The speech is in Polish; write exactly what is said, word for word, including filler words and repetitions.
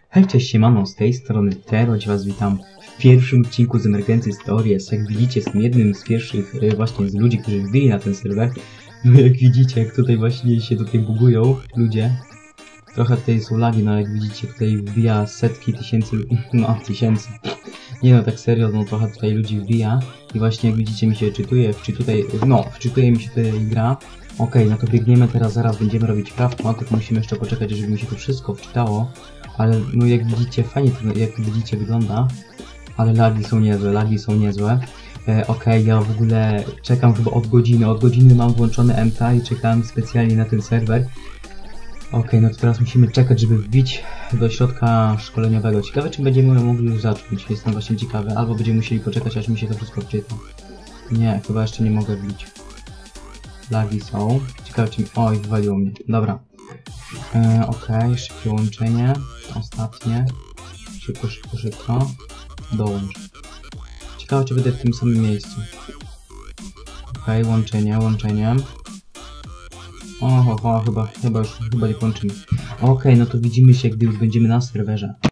Hej, cześć, siemano, z tej strony Teroć, was witam w pierwszym odcinku z Emergency Stories. Jak widzicie, jestem jednym z pierwszych e, właśnie z ludzi, którzy wbili na ten serwer. No jak widzicie, jak tutaj właśnie się tutaj bugują ludzie. Trochę tutaj są lagi, no jak widzicie, tutaj wbija setki tysięcy, no tysięcy. Nie no, tak serio, no trochę tutaj ludzi wbija. I właśnie jak widzicie, mi się czytuje, wczytuje, no, wczytuje mi się tutaj gra. Okej, okay, no to biegniemy teraz, zaraz będziemy robić prawko, tylko musimy jeszcze poczekać, żeby mi się to wszystko wczytało. Ale no jak widzicie, fajnie to, jak widzicie, wygląda. Ale lagi są niezłe, lagi są niezłe. E, Okej, okay, ja w ogóle czekam chyba od godziny, od godziny mam włączony M T A i czekałem specjalnie na ten serwer. Okej, okay, no to teraz musimy czekać, żeby wbić do środka szkoleniowego. Ciekawe, czy będziemy mogli już zacząć, jestem właśnie ciekawy. Albo będziemy musieli poczekać, aż mi się to wszystko wczyta. Nie, chyba jeszcze nie mogę wbić. Lagi są. Ciekawe, czy... Oj, wywaliło mnie. Dobra. E, Okej, okay, szybkie łączenie. Ostatnie. Szybko, szybko, szybko. Dołącz. Ciekawe, czy będę w tym samym miejscu. Okej, okay, łączenie, łączenie. Oho, ho, chyba, chyba już, chyba nie kończymy. Okej, okay, no to widzimy się, gdy już będziemy na serwerze.